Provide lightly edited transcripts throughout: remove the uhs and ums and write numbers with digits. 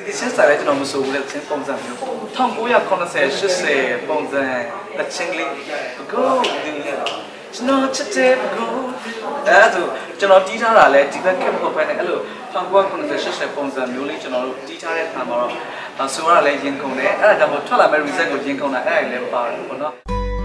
ဒီချင်းစားလိုက်ကျွန်တော်မဆိုဘူးလေချင်းပုံစံမျိုး1980 80ပုံစံတချင်းလေးကိုကျွန်တော်ချစ်တဲ့ကိုအဲ့ဒါကျွန်တော်တီးထားတာလဲဒီဘက်ကမဟုတ်ဘဲနဲ့အဲ့လို1980 80ပုံစံမျိုးလေးကျွန်တော်တို့တီးထားတဲ့အခါမှာတော့ဆိုရလဲရင်ခုန်တယ်အဲ့ဒါကြောင့်ထွက်လာမဲ့ reset ကိုရင်ခုန်တာအဲ့ဒါလည်းပါတယ်ပေါ့နော်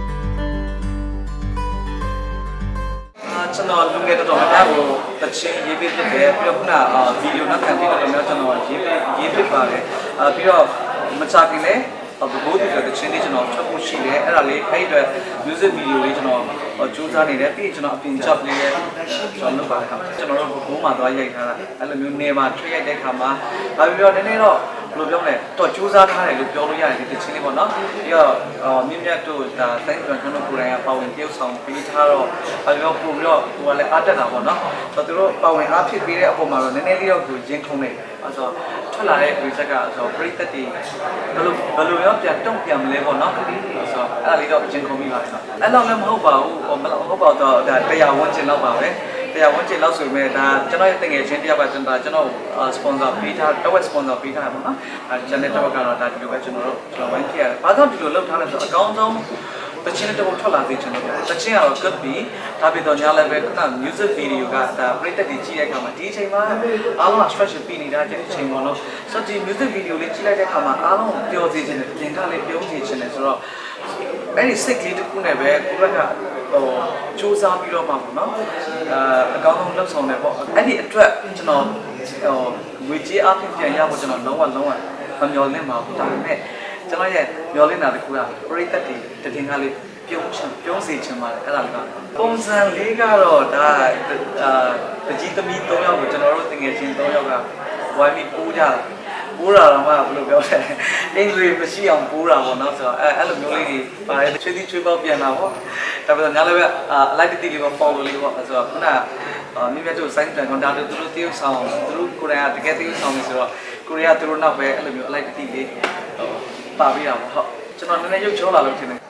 ကျွန်တော်လူငယ်တော်တော်များများကိုတချင်းရေးပြဖြစ်တယ်ပြီးတော့ခုနဗီဒီယိုနောက်ခံပြီးတော့ကျွန်တော်ရေးပြပါတယ်ပြီးတော့မချခင်လဲဘိုးတူတဲ့ချင်းလေးကျွန်တော်ထွက်ဖို့ရှိတယ်အဲ့ဒါလေးအဲ့အတွက် music video လေးကျွန်တော်ကြိုးစားနေတယ်ပြီးကျွန်တော်အပြင် job လေးကျွန်တော်လုပ်ပါတယ်ခင်ဗျကျွန်တော်တို့ဘိုးမှာသွားရိုက်ထားတာအဲ့လိုမျိုးနေမှာထွက်ရိုက်တဲ့ခါမှာဘာပြောနည်းနည်းတော့ဘယ်လိုပြောမလဲတော့ကြိုးစားထားတယ်လို့ပြောလို့ရတယ်ဒီချင်းလေးပေါ့နော်ပြီးတော့မြင့်မြတ်တို့ဒါတိုင်းကျွန်တော်ကိုယ်တိုင်ကပါဝင်ပြုတ်ဆောင်ပေးထားတော့ဘာပြောပို့ပြီးတော့ဟိုကလည်းအားတက်တာပေါ့နော်ဆိုတော့သူတို့ပါဝင်အားဖြစ်ပေးတဲ့အပေါ်မှာတော့နည်းနည်းလေးတော့ကိုရင်ခုန်နေအဲ့ဆိုထွက်လာတဲ့ reset ကဆိုပရိသတ်တွေဘယ်လိုရောပြန်တုံ့ပြန်မလဲပေါ့နော်ဆိုတော့အဲ့ဒါလေးတော့ရင်ခုန်ပြီးပါတယ်နော်အဲ့လောက်လည်းမဟုတ်ပါဘူးမဟုတ်ပါတော့ဒါ100ဝန်းကျင်လောက်ပါပဲ100ဝန်းကျင်လောက်ဆိုပေမဲ့ဒါကျွန်တော်ရဲ့တငယ်ချင်းတယောက်ကကျွန်တော် sponsor ပေးထားတော့ sponsor ပေးထားတယ်ပေါ့နော်အဲကျွန်တော်တော့ကတော့ဒါဒီလိုပဲကျွန်တော်ဝိုင်းပြရတယ်ဘာကြောင့်ဒီလိုလုပ်ထားလဲဆိုတော့အကောင်းဆုံးတချင်းတော့ထွက်လာသေးကျွန်တော်တချင်းကတော့ good ပြီဒါပေတော့ညာလည်းပဲခုန music video ကဒါပရိသတ်တွေကြည့်တဲ့အခါမှာဒီအချိန်မှာအားလုံး stretch ပြီးနေတာဒီအချိန်ပေါ့နော်ဆိုတော့ဒီ music video လေးကြည့်လိုက်တဲ့အခါမှာအားလုံးပျော်စေခြင်းနဲ့ပြင်ထားလေးပြုံးစေခြင်းနဲ့ဆိုတော့အဲ့ဒီစိတ်ကလေးတစ်ခုနဲ့ပဲကိုယ့်ဘက်ကစူးစမ်းပြီးတော့မှပေါ့နော်အကောင်းဆုံးလုပ်ဆောင်တယ်ပေါ့အဲ့ဒီအတွက်ကျွန်တော်ငွေကြေးအပြင်ပြန်ရဖို့ကျွန်တော်လုံးဝမမျှော်လင့်ပါဘူးဒါပေမဲ့ကျွန်တော်ရဲ့မျှော်လင့်တာတခုကပရိသတ်တွေတည်ငါလေးပြုံးစေချင်ပါတယ်အဲ့ဒါကပုံစံလေးကတော့ဒါတကြီးသမီး3ယောက်ကိုကျွန်တော်တို့တငယ်ချင်း3ယောက်ကဝိုင်းပြီးပိုးကြတာပိုးတာတော့မှဘယ်လိုပြောလဲအင်္ဂလိပ်မရှိအောင်ပိုးတာပေါ့နော်ဆိုတော့အဲ့လိုမျိုးလေးတွေပါတယ်ချွေးပေါက်ပြန်တာပေါ့ဒါပေမဲ့ညာလည်းပဲအလိုက်တီလေးပေါ့ follow လေးပေါ့ဆိုတော့ခုနမိမတို့ sign ပြန်ဒါတို့သူတို့တရုတ်ဆောင်သူတို့ကိုယ်တိုင်ကတကယ်တရုတ်ဆောင်နေဆိုတော့ကိုရီးယားသူတို့နောက်ပဲအဲ့လိုမျိုးအလိုက်တီလေးပါပြီးတာပေါ့ဟုတ်ကျွန်တော်နည်းနည်းရုပ်ချောလာလို့ထင်တယ်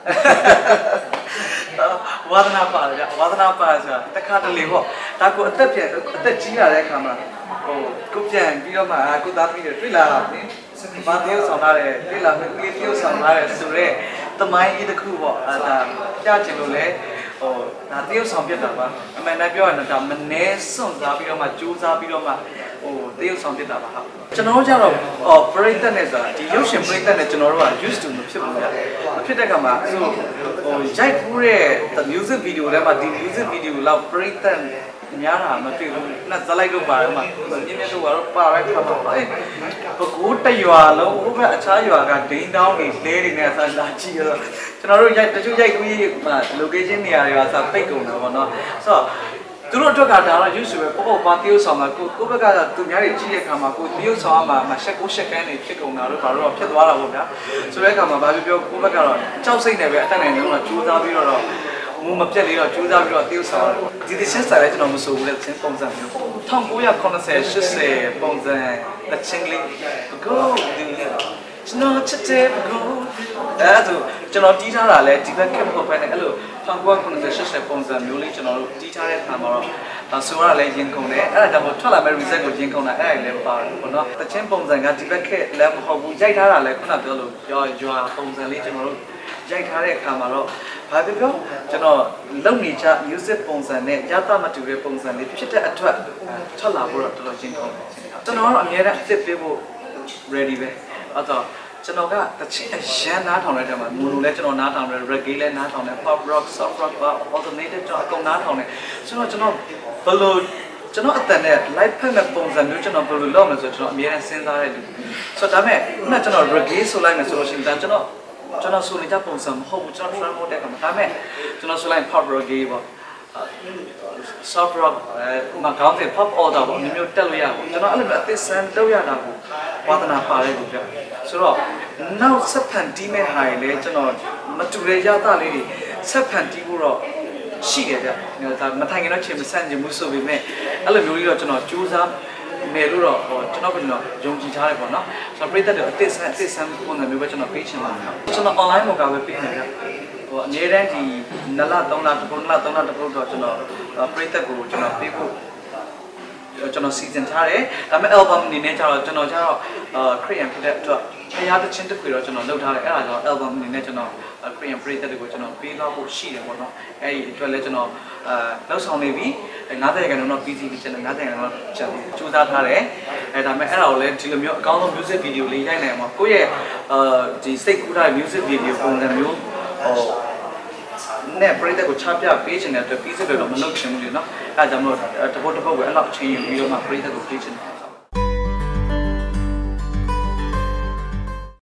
ဝါသနာပါဗျဝါသနာပါဆိုတာတခါတလေပေါ့ဒါကိုအသက်ကြီးလာတဲ့အခါမှာကိုပြန်ပြီးတော့မှကိုသားပြီးတွေ့လာတာနင်းဘာတရုတ်ဆောင်လာတယ်တွေ့လာမယ်ကိုတရုတ်ဆောင်လာတယ်ဆိုတော့တမိုင်းကြီးတစ်ခုပေါ့ဒါကြားချင်လို့လေဒါတရုတ်ဆောင်ပြတ်တာပါအမှန်တမ်းပြောရရင်ဒါမနှဲစွန့်စားပြီးတော့မှကြိုးစားပြီးတော့မှတရုတ်ဆောင်ပြတ်တာပါဟုတ်ကျွန်တော်တို့ကြတော့ပရိသတ်နဲ့ဆိုတာဒီရုပ်ရှင်ပရိသတ်နဲ့ကျွန်တော်တို့က used to မဖြစ်ဘူးဗျဖြစ်တဲ့အခါမှာရိုက်ဖူးတဲ့ music video ထဲမှာဒီ music video လောက်ပရိသတ်များတာမတွေ့ဘူး။ဇလိုက်တို့ပါတယ်မှာမြင်းမြတ်တို့ကတော့ပါပဲခါပါပဲ။ဘကိုးတရွာလုံးဟိုဘက်အခြားရွာကဒိန်းတောင်းတွေလဲတွေနဲ့ဆက်လာကြည့်တော့ကျွန်တော်တို့တချို့ရိုက်ပြီး location နေရာတွေကဆက်ပိတ်ကုန်တာပေါ့နော်။ဆိုတော့သူတို့အတွက်ကဒါတော့ use ပဲပေါ့ပါတရုတ်ဆောင်မှာကိုဘက်ကသူများတွေကြည့်တဲ့အခါမှာကိုတရုတ်ဆောင်မှာရှက်ကန်းတွေဖြစ်ကုန်တာတို့ဘာလို့တော့ဖြစ်သွားတာပေါ့ဗျာ။ဆိုတဲ့အခါမှာဘာပြောကိုဘက်ကတော့ကြောက်စိတ်နဲ့ပဲအတက်နိုင်တယ်တော့ကြိုးစားပြီးတော့မမပြက်လေးတော့ကြိုးစားပြီးတော့တရုတ်ဆောင်ဒီချင်းစားလဲကျွန်တော်မဆိုဘူးလေချင်းပုံစံမျိုး1980 80ပုံစံတချင်းလေးကိုကျွန်တော်ချစ်တဲ့ကိုအဲ့ဒါကျွန်တော်တီးထားတာလဲဒီဘက်ကမဟုတ်ဘဲနဲ့အဲ့လို1980 80ပုံစံမျိုးလေးကျွန်တော်တို့တီးထားတဲ့အခါမှာတော့ဆိုရလဲရင်ခုန်တယ်အဲ့ဒါကြောင့်ထွက်လာမဲ့ reset ကိုရင်ခုန်တာအဲ့ဒါလည်းပါတယ်ပေါ့နော်တချင်းပုံစံကဒီဘက်ကလည်းမဟုတ်ဘူးရိုက်ထားတာလဲခုနပြောလို့ရွာပုံစံလေးကျွန်တော်တို့ရိုက်ထားတဲ့အခါမှာတော့ဘာပြောကျွန်တော်လုံနေချ music ပုံစံနဲ့ရသမတူတဲ့ပုံစံလေးဖြစ်တဲ့အတွက်ထွက်လာဖို့တော့တော်တော်ရှင်းကောင်းတယ်ကျွန်တော်ကတော့အများနဲ့အစ်စ်ပေးဖို့ ready ပဲအဲ့တော့ကျွန်တော်ကတချင်းအရန်နားထောင်တဲ့တဲမှာမိုနိုလဲကျွန်တော်နားထောင်တယ် reggae လဲနားထောင်တယ် pop rock soft rock alternative ကျွန်တော်အကုန်နားထောင်တယ်ဆိုတော့ကျွန်တော်ဘယ်လိုကျွန်တော်အတန်နဲ့ live ဖက်မဲ့ပုံစံမျိုးကျွန်တော်ဘယ်လိုလုပ်မလဲဆိုတော့ကျွန်တော်အများနဲ့စဉ်းစားရတယ်ဆိုတော့ဒါမဲ့ခုနကျွန်တော် reggae ဆိုလိုက်မယ်ဆိုလို့ရှိရင်ဒါကျွန်တော်ဆိုနေကြပုံစံမဟုတ်ဘူးကျွန်တော် frame တဲ့ကမှာဒါမဲ့ကျွန်တော်ဆိုလိုက် pop reggae ပေါ့ soft rock မကောင်းတဲ့ pop order ပေါ့မျိုးတက်လို့ရဘူးကျွန်တော်အဲ့လိုအသစ်ဆန်းလုပ်ရတာကိုဝါသနာပါတယ်လို့ပြောဆိုတော့နောက်ဆက်ဖန်တီးမဲ့ဟာတွေလည်းကျွန်တော်မတူတဲ့ရတာလေးတွေဆက်ဖန်တီးဖို့တော့ရှိတယ်ဗျဒါမထိုင်ခင်တော့ချိန်မဆန့်ကျင်ဘူးဆိုပေမဲ့အဲ့လိုမျိုးလေးတော့ကျွန်တော်ကြိုးစားမယ်လို့တော့ကျွန်တော်ယုံကြည်ထားတယ်ပေါ့နော်ဆိုတော့ပြည်သက်တွေအသစ်ဆန်းပုံစံမျိုးပဲကျွန်တော်ပေးချင်ပါတယ်ကျွန်တော် online မှာပဲပေးနေဗျအများတန်းဒီ2လ3လတစ်ပုတ်2လ3လတစ်ပုတ်တော့ကျွန်တော်ပြည်သက်ကိုကျွန်တော်ပေးဖို့ကျွန်တော်စီစဉ်ထားတယ်ဒါပေမဲ့ album အနေနဲ့ကျတော့ကျွန်တော်ကျတော့Korean ဖြစ်တဲ့အတွက်ဖျားတဲ့ချင်းတစ်ခွေတော့ကျွန်တော်လုပ်ထားတယ်အဲ့ဒါကြောင့် album အနေနဲ့ကျွန်တော် Korean ပရိသတ်တွေကိုကျွန်တော်ပေးတော့ဖို့ရှိတယ်ပေါ့နော်အဲ့ဒီအတွက်လည်းကျွန်တော်လောက်ဆောင်နေပြီ90ရာခိုင်နှုန်းတော့ PC ဖြစ်တယ်90ရာခိုင်နှုန်းတော့ကျန်စူးစမ်းထားတယ်ဒါပေမဲ့အဲ့ဒါကိုလည်းဒီလိုမျိုးအကောင်းဆုံး music video လေးရိုက်နိုင်အောင်ကိုယ့်ရဲ့ဒီစိတ်ကူးထားတဲ့ music video ပုံစံမျိုးနဲ့ပရိသတ်ကိုချပြပေးချင်တဲ့အတွက် PC တွေတော့မလုပ်ချင်ဘူးလေနော်အဲ့ဒါကြောင့်မို့တပုတ်ပဲအဲ့လောက်ချင်းယူပြီးတော့မှပရိသတ်ကိုပေးချင်တယ်